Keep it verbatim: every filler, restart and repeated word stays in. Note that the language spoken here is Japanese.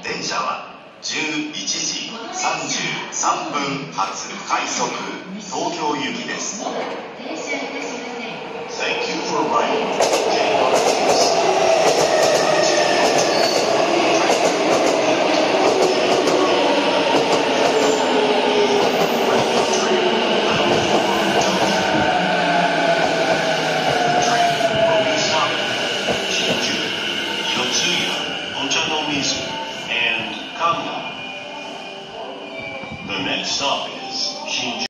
電車はじゅういちじさんじゅうさんぷん発快速東京行きです。 Thank you for riding ジェイアール and Kanga. The next stop is Shinjuku.